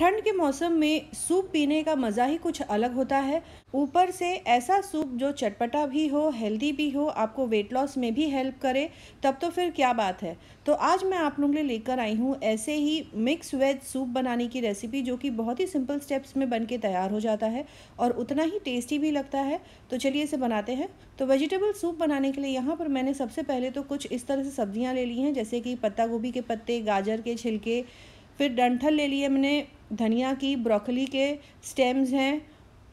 ठंड के मौसम में सूप पीने का मज़ा ही कुछ अलग होता है। ऊपर से ऐसा सूप जो चटपटा भी हो, हेल्दी भी हो, आपको वेट लॉस में भी हेल्प करे, तब तो फिर क्या बात है। तो आज मैं आप लोगों के लिए लेकर आई हूँ ऐसे ही मिक्स वेज सूप बनाने की रेसिपी, जो कि बहुत ही सिंपल स्टेप्स में बन के तैयार हो जाता है और उतना ही टेस्टी भी लगता है। तो चलिए इसे बनाते हैं। तो वेजिटेबल सूप बनाने के लिए यहाँ पर मैंने सबसे पहले तो कुछ इस तरह से सब्जियाँ ले ली हैं, जैसे कि पत्ता गोभी के पत्ते, गाजर के छिलके, फिर डंठल ले लिए मैंने, धनिया की, ब्रोकली के स्टेम्स हैं,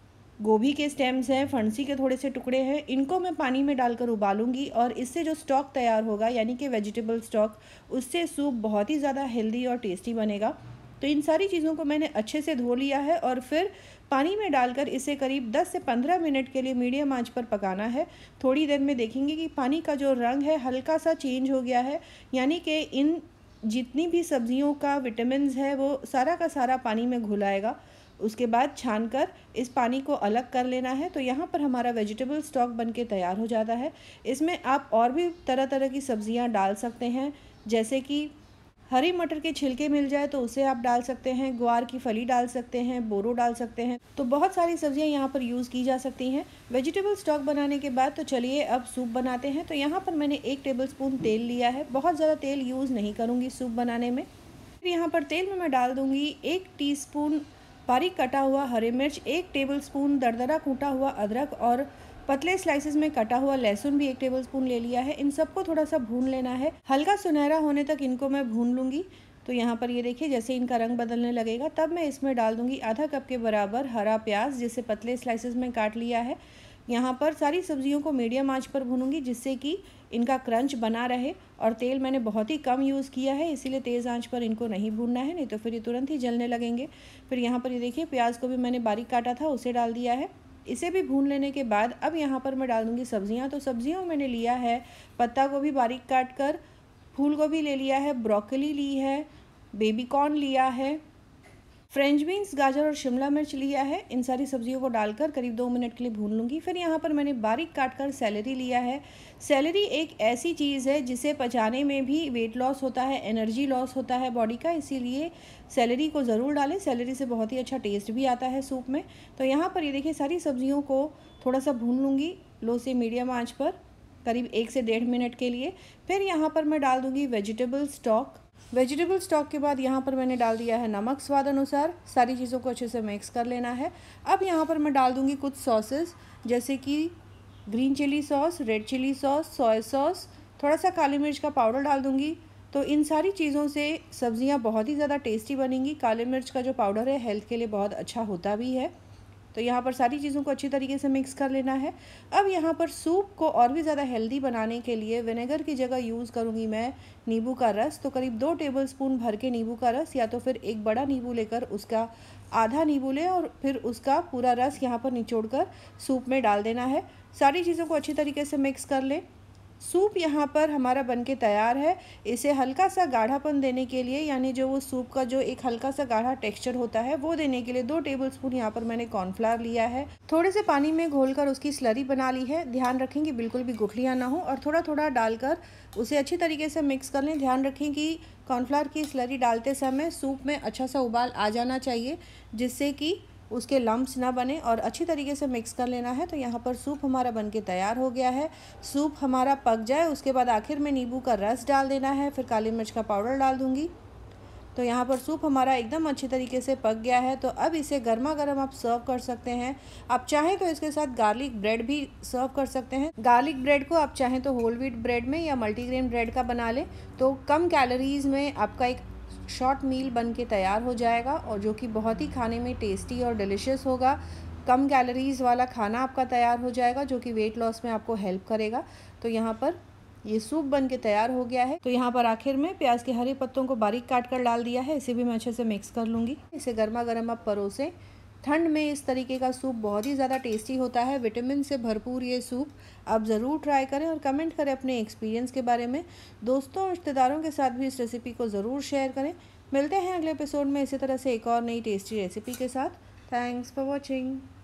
गोभी के स्टेम्स हैं, फणसी के थोड़े से टुकड़े हैं। इनको मैं पानी में डालकर उबालूंगी और इससे जो स्टॉक तैयार होगा, यानी कि वेजिटेबल स्टॉक, उससे सूप बहुत ही ज़्यादा हेल्दी और टेस्टी बनेगा। तो इन सारी चीज़ों को मैंने अच्छे से धो लिया है और फिर पानी में डालकर इसे करीब 10 से 15 मिनट के लिए मीडियम आंच पर पकाना है। थोड़ी देर में देखेंगे कि पानी का जो रंग है हल्का सा चेंज हो गया है, यानी कि इन जितनी भी सब्जियों का विटामिन्स है वो सारा का सारा पानी में घुलाएगा। उसके बाद छानकर इस पानी को अलग कर लेना है। तो यहाँ पर हमारा वेजिटेबल स्टॉक बनके तैयार हो जाता है। इसमें आप और भी तरह तरह की सब्जियाँ डाल सकते हैं, जैसे कि हरी मटर के छिलके मिल जाए तो उसे आप डाल सकते हैं, ग्वार की फली डाल सकते हैं, बोरो डाल सकते हैं। तो बहुत सारी सब्जियां यहाँ पर यूज़ की जा सकती हैं। वेजिटेबल स्टॉक बनाने के बाद तो चलिए अब सूप बनाते हैं। तो यहाँ पर मैंने 1 टेबलस्पून तेल लिया है। बहुत ज़्यादा तेल यूज़ नहीं करूँगी सूप बनाने में। फिर यहाँ पर तेल में मैं डाल दूँगी 1 टीस्पून बारीक कटा हुआ हरी मिर्च, 1 टेबलस्पून दरदरा कूटा हुआ अदरक और पतले स्लाइसेस में कटा हुआ लहसुन भी 1 टेबलस्पून ले लिया है। इन सबको थोड़ा सा भून लेना है, हल्का सुनहरा होने तक इनको मैं भून लूँगी। तो यहाँ पर ये देखिए, जैसे इनका रंग बदलने लगेगा तब मैं इसमें डाल दूँगी आधा कप के बराबर हरा प्याज, जिसे पतले स्लाइसेस में काट लिया है। यहाँ पर सारी सब्जियों को मीडियम आंच पर भूनूंगी, जिससे कि इनका क्रंच बना रहे। और तेल मैंने बहुत ही कम यूज़ किया है, इसीलिए तेज़ आंच पर इनको नहीं भूनना है, नहीं तो फिर ये तुरंत ही जलने लगेंगे। फिर यहाँ पर ये देखिए, प्याज को भी मैंने बारीक काटा था, उसे डाल दिया है। इसे भी भून लेने के बाद अब यहाँ पर मैं डाल दूँगी सब्जियाँ। तो सब्जियों मैंने लिया है पत्ता गोभी बारीक काट कर, फूल गोभी ले लिया है, ब्रोकली ली है, बेबी कॉर्न लिया है, फ्रेंच बीन्स, गाजर और शिमला मिर्च लिया है। इन सारी सब्जियों को डालकर करीब 2 मिनट के लिए भून लूँगी। फिर यहाँ पर मैंने बारीक काट कर सेलेरी लिया है। सेलेरी एक ऐसी चीज़ है जिसे पचाने में भी वेट लॉस होता है, एनर्जी लॉस होता है बॉडी का, इसीलिए सेलेरी को ज़रूर डालें। सेलेरी से बहुत ही अच्छा टेस्ट भी आता है सूप में। तो यहाँ पर ये देखिए, सारी सब्जियों को थोड़ा सा भून लूँगी लो से मीडियम आँच पर करीब 1 से 1.5 मिनट के लिए। फिर यहाँ पर मैं डाल दूँगी वेजिटेबल स्टॉक। वेजिटेबल स्टॉक के बाद यहाँ पर मैंने डाल दिया है नमक स्वाद अनुसार। सारी चीज़ों को अच्छे से मिक्स कर लेना है। अब यहाँ पर मैं डाल दूँगी कुछ सॉसेस, जैसे कि green chilli sauce, red chilli sauce, soya sauce, थोड़ा सा काली मिर्च का पाउडर डाल दूँगी। तो इन सारी चीज़ों से सब्जियाँ बहुत ही ज़्यादा टेस्टी बनेंगी। काली मिर्च का जो पाउडर है हेल्थ के लिए बहुत अच्छा होता भी है। तो यहाँ पर सारी चीज़ों को अच्छी तरीके से मिक्स कर लेना है। अब यहाँ पर सूप को और भी ज़्यादा हेल्दी बनाने के लिए विनेगर की जगह यूज़ करूँगी मैं नींबू का रस। तो करीब 2 टेबलस्पून भर के नींबू का रस, या तो फिर एक बड़ा नींबू लेकर उसका आधा नींबू लें और फिर उसका पूरा रस यहाँ पर निचोड़कर सूप में डाल देना है। सारी चीज़ों को अच्छी तरीके से मिक्स कर लें। सूप यहाँ पर हमारा बनके तैयार है। इसे हल्का सा गाढ़ापन देने के लिए, यानी जो वो सूप का जो एक हल्का सा गाढ़ा टेक्सचर होता है वो देने के लिए 2 टेबलस्पून यहाँ पर मैंने कॉर्नफ्लावर लिया है। थोड़े से पानी में घोलकर उसकी स्लरी बना ली है। ध्यान रखें कि बिल्कुल भी गुठलियाँ ना हो और थोड़ा थोड़ा डालकर उसे अच्छी तरीके से मिक्स कर लें। ध्यान रखें कि कॉर्नफ्लावर की स्लरी डालते समय सूप में अच्छा सा उबाल आ जाना चाहिए, जिससे कि उसके लम्प्स ना बने, और अच्छी तरीके से मिक्स कर लेना है। तो यहाँ पर सूप हमारा बनके तैयार हो गया है। सूप हमारा पक जाए उसके बाद आखिर में नींबू का रस डाल देना है, फिर काली मिर्च का पाउडर डाल दूँगी। तो यहाँ पर सूप हमारा एकदम अच्छी तरीके से पक गया है। तो अब इसे गर्मा गर्म आप सर्व कर सकते हैं। आप चाहें तो इसके साथ गार्लिक ब्रेड भी सर्व कर सकते हैं। गार्लिक ब्रेड को आप चाहें तो होल व्हीट ब्रेड में या मल्टीग्रेन ब्रेड का बना लें, तो कम कैलोरीज़ में आपका एक शॉर्ट मील बन के तैयार हो जाएगा, और जो कि बहुत ही खाने में टेस्टी और डिलिशियस होगा। कम कैलोरीज़ वाला खाना आपका तैयार हो जाएगा, जो कि वेट लॉस में आपको हेल्प करेगा। तो यहाँ पर ये सूप बन के तैयार हो गया है। तो यहाँ पर आखिर में प्याज के हरे पत्तों को बारीक काट कर डाल दिया है। इसे भी मैं अच्छे से मिक्स कर लूँगी। इसे गर्मा गर्म आप परोसें। ठंड में इस तरीके का सूप बहुत ही ज़्यादा टेस्टी होता है। विटामिन से भरपूर ये सूप आप ज़रूर ट्राई करें और कमेंट करें अपने एक्सपीरियंस के बारे में। दोस्तों और रिश्तेदारों के साथ भी इस रेसिपी को ज़रूर शेयर करें। मिलते हैं अगले एपिसोड में इसी तरह से एक और नई टेस्टी रेसिपी के साथ। Thanks for watching.